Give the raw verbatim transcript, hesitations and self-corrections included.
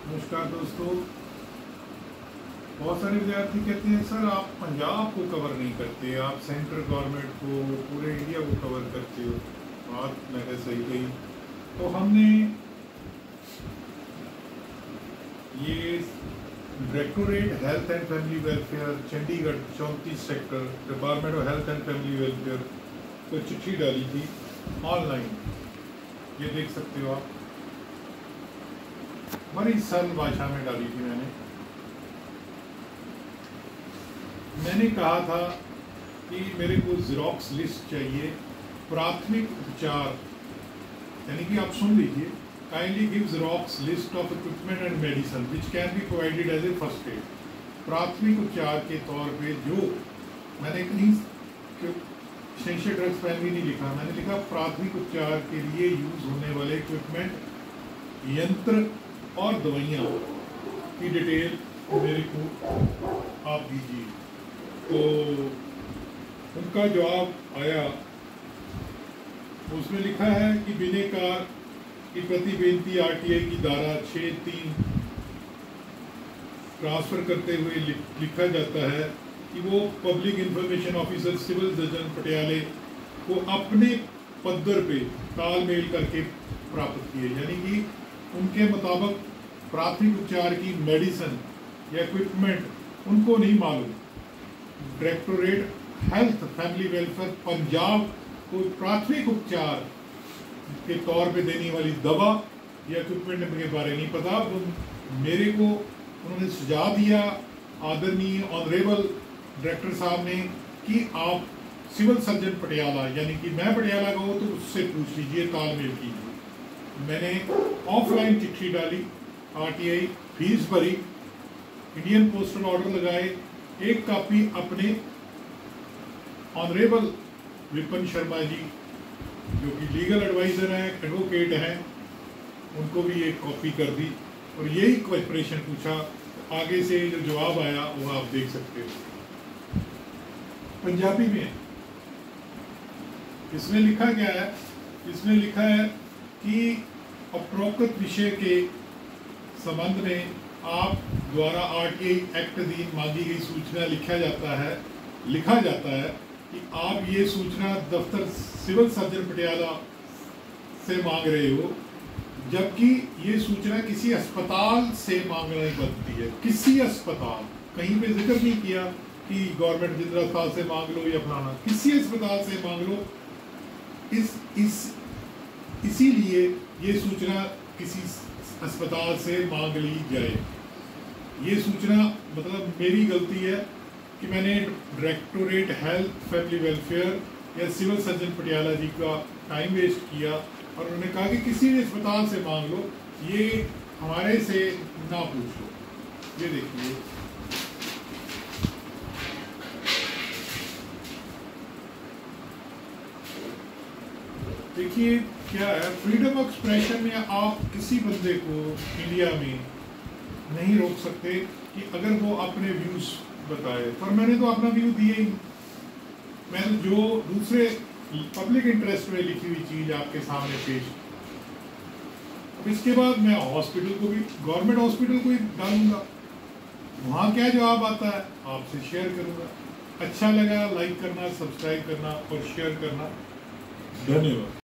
नमस्कार दोस्तों। बहुत सारे विद्यार्थी कहते हैं सर आप पंजाब को कवर नहीं करते, आप सेंट्रल गवर्नमेंट को, पूरे इंडिया को कवर करते हो। बात मैंने सही कही। तो हमने ये directorate health and family welfare Chandigarh चौंतीस sector department of health and family welfare को चिट्ठी डाली थी ऑनलाइन। ये देख सकते हो आप, बड़ी सरल भाषा में डाली थी मैंने। मैंने कहा था कि मेरे को ज़ेरॉक्स लिस्ट चाहिए प्राथमिक उपचार, यानी कि आप सुन लीजिए, kindly give xerox list of equipment and medicine which can be provided as a first aid. प्राथमिक उपचार के तौर पे जो, मैंने कहीं शेंशे ड्रग्स पैन भी नहीं लिखा, मैंने लिखा प्राथमिक उपचार के लिए यूज होने वाले इक्विपमेंट, यंत्र और दवाइयाँ की डिटेल मेरे को आप दीजिए। तो उनका जवाब आया, उसमें लिखा है कि बिनेकार की प्रति बेनती आरटीआई की धारा छः तीन ट्रांसफर करते हुए लिखा जाता है कि वो public information officer civil surgeon पटियाले को अपने पद्धर पे तालमेल करके प्राप्त किए, यानी कि उनके मुताबिक प्राथमिक उपचार की मेडिसिन या इक्विपमेंट उनको नहीं मालूम। Directorate health family welfare Punjab को प्राथमिक उपचार के तौर पे देने वाली दवा या इक्विपमेंट के बारे नहीं पता। तो मेरे को उन्होंने सुझाव दिया आदरणीय ऑनरेबल डायरेक्टर साहब ने कि आप सिविल सर्जन पटियाला, यानी कि मैं पटियाला का हूँ तो उससे पूछ लीजिए, तालमेल कीजिए। मैंने ऑफलाइन चिट्ठी डाली, आरटीआई फीस भरी, इंडियन पोस्टल ऑर्डर लगाए, एक कॉपी अपने ऑनरेबल विपिन शर्मा जी जो कि लीगल एडवाइज़र हैं, एडवोकेट हैं, उनको भी एक कॉपी कर दी और यही कोऑपरेशन पूछा। आगे से जो जवाब आया वो आप देख सकते हो, पंजाबी में है। इसमें लिखा क्या है? इसमें लिखा है कि उपरोक्त विषय के संबंध में आप द्वारा आरटीआई एक्ट अधीन मांगी गई सूचना लिखा जाता है लिखा जाता है कि आप ये सूचना दफ्तर सिविल सर्जन पटियाला से मांग रहे हो, जबकि ये सूचना किसी अस्पताल से मांगनी बनती है। किसी अस्पताल, कहीं पे जिक्र नहीं किया कि गवर्नमेंट जिंदरा अस्पताल से मांग लो या फलाना, किसी अस्पताल से मांग लो। इस इस इसीलिए ये सूचना किसी अस्पताल से मांग ली जाए। ये सूचना मतलब मेरी गलती है कि मैंने डायरेक्टोरेट हेल्थ फैमिली वेलफेयर या सिविल सर्जन पटियाला जी का टाइम वेस्ट किया और उन्होंने कहा कि किसी भी अस्पताल से मांग लो, ये हमारे से ना पूछ लो। ये देखिए, देखिए क्या है, फ्रीडम ऑफ एक्सप्रेशन में आप किसी बंदे को इंडिया में नहीं रोक सकते कि अगर वो अपने व्यूज बताए, पर मैंने तो अपना व्यू दिए ही। मैंने जो दूसरे पब्लिक इंटरेस्ट में लिखी हुई चीज़ आपके सामने पेश, अब इसके बाद मैं हॉस्पिटल को भी, गवर्नमेंट हॉस्पिटल को ही डालूंगा, वहाँ क्या जवाब आता है आपसे शेयर करूँगा। अच्छा लगा लाइक करना, सब्सक्राइब करना और शेयर करना। धन्यवाद।